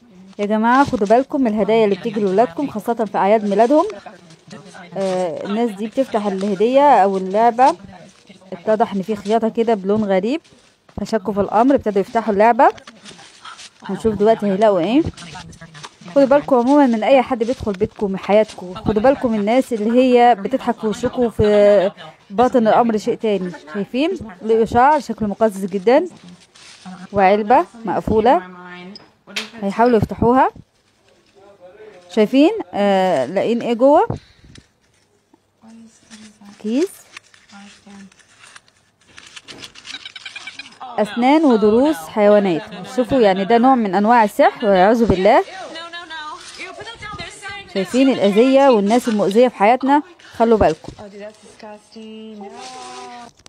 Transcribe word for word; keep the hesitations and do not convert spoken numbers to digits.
يا جماعه خدوا بالكم من الهدايا اللي بتيجي لولادكم خاصه في اعياد ميلادهم. آه الناس دي بتفتح الهديه او اللعبه، اتضح ان في خياطه كده بلون غريب، فشكوا في الامر ابتدوا يفتحوا اللعبه. هنشوف دلوقتي هيلاقوا ايه. خدوا بالكم عموما من اي حد بيدخل بيتكم من حياتكم، خدوا بالكم من الناس اللي هي بتضحك في وشكم، في باطن الامر شيء تاني. شايفين الاشعاع شكله مقزز جدا، وعلبه مقفوله هيحاولوا يفتحوها. شايفين آه لاقين ايه جوه؟ كيس اسنان وضروس حيوانات. شوفوا يعني ده نوع من انواع السحر والعياذ بالله. شايفين الاذيه والناس المؤذيه في حياتنا، خلوا بالكم.